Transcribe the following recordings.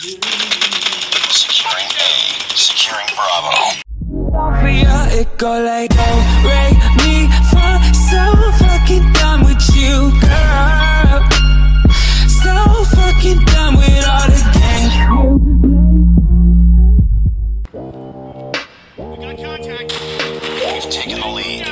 Securing A. Securing Bravo. It go like, oh, rate me for so fucking done with you, girl. So fucking done with all the games. We got contact. We've taken the lead.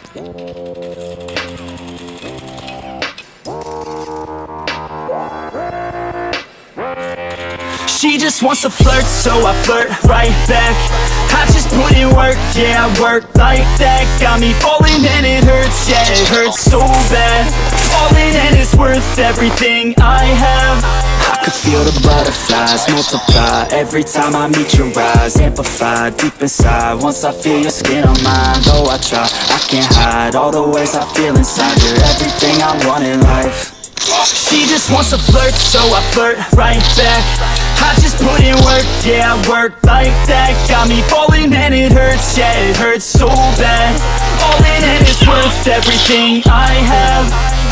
She just wants to flirt, so I flirt right back. I just put in work, yeah, I work like that. Got me falling and it hurts, yeah, it hurts so bad. Falling and it's worth everything I have. I could feel the butterflies multiply every time I meet your eyes. Amplified deep inside, once I feel your skin on mine. Though I try, I can't hide all the ways I feel inside. You're everything I want in life. She just wants to flirt, so I flirt right back. I just put in work, yeah, I work like that. Got me falling and it hurts, yeah, it hurts so bad. All in and it's worth everything I have.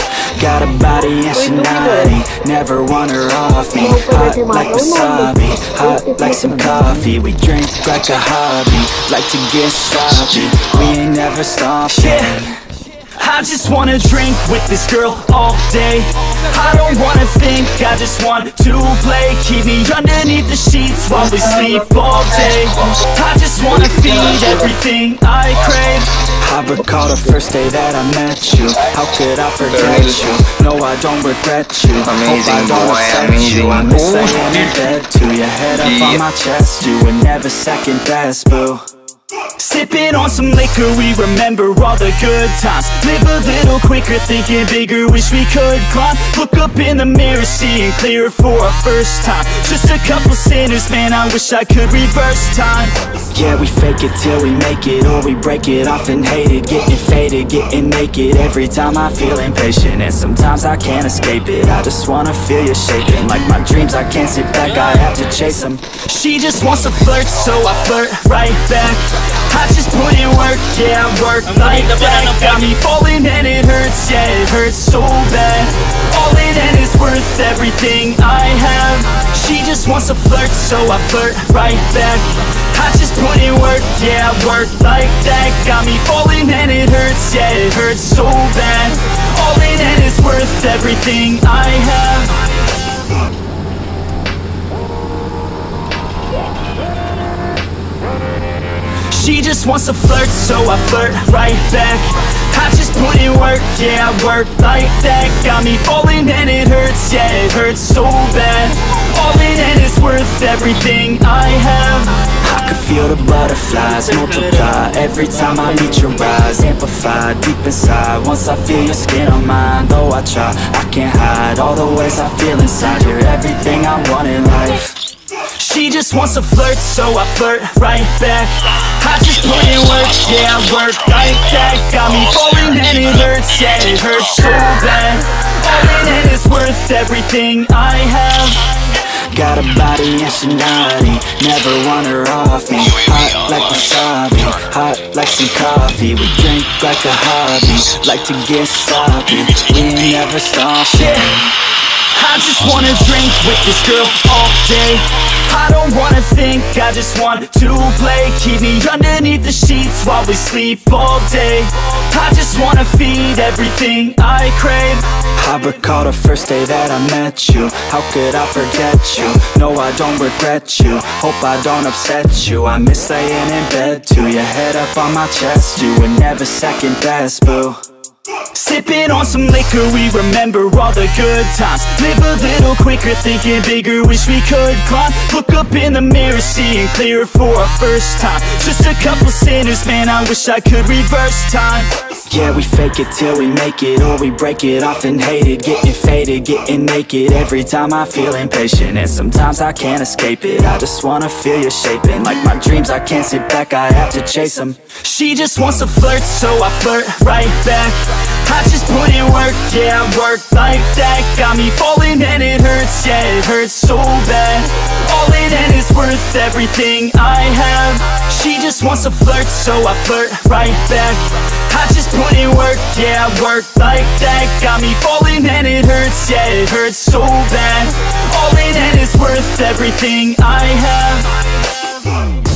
Got a body and Shinari, never want her off me. Hot like wasabi, hot like some coffee. We drink like a hobby, like to get sloppy. We ain't never stopping. I just wanna drink with this girl all day. I don't wanna think, I just want to play. Keep me underneath the sheets while we sleep all day. I just wanna feed everything I crave. I recall the first day that I met you. How could I forget you? No, I don't regret you. Amazing, Hope I don't boy, upset amazing. you. I miss laying in bed too. Your head up on my chest, you were never second best, boo. Sipping on some liquor, we remember all the good times. Live a little quicker, thinking bigger, wish we could climb. Look up in the mirror, seeing clearer for our first time. Just a couple sinners, man, I wish I could reverse time. Yeah, we fake it till we make it, or we break it off and hate it. Getting faded, getting naked, every time I feel impatient. And sometimes I can't escape it, I just wanna feel you shaking. Like my dreams, I can't sit back, I have to chase them. She just wants to flirt, so I flirt right back. I just put in work, yeah, I work like that. Got me falling and it hurts, yeah, it hurts so bad. All in and it's worth everything I have. She just wants to flirt, so I flirt right back. I just put in work, yeah, I work like that. Got me falling and it hurts, yeah, it hurts so bad. All in and it's worth everything I have. She just wants to flirt, so I flirt right back. I just put in work, yeah, I work like that. Got me falling and it hurts, yeah, it hurts so bad. All in and it's worth everything I have. I could feel the butterflies multiply every time I meet your eyes. Amplified deep inside, once I feel your skin on mine. Though I try, I can't hide all the ways I feel inside. You're everything I want in life. She just wants to flirt, so I flirt right back. I just put in work, yeah, I work like that. Got me falling and it hurts, yeah, it hurts so bad. All in and it's worth everything I have. Got a body and Shinari, never want her off me. Hot like wasabi, hot like some coffee. We drink like a hobby, like to get sloppy. We ain't never stopping. I just wanna drink with this girl all day. I don't wanna think, I just want to play. Keep me underneath the sheets while we sleep all day. I just wanna feed everything I crave. I recall the first day that I met you. How could I forget you? No, I don't regret you. Hope I don't upset you. I miss laying in bed too. Your head up on my chest, you were never second best, boo. Sipping on some liquor, we remember all the good times. Live a little quicker, thinking bigger, wish we could climb. Look up in the mirror, seeing clearer for our first time. Just a couple sinners, man, I wish I could reverse time. Yeah, we fake it till we make it, or we break it off and hate it. Getting faded, getting naked, every time I feel impatient. And sometimes I can't escape it, I just wanna feel you shaping. Like my dreams, I can't sit back, I have to chase them. She just wants to flirt, so I flirt right back. I just put in work, yeah, I work like that. Got me falling and it hurts, yeah, it hurts so bad. All in and it's worth everything I have. She just wants to flirt, so I flirt right back. I just put in work, yeah, I work like that. Got me falling and it hurts, yeah, it hurts so bad. All in and it's worth everything I have.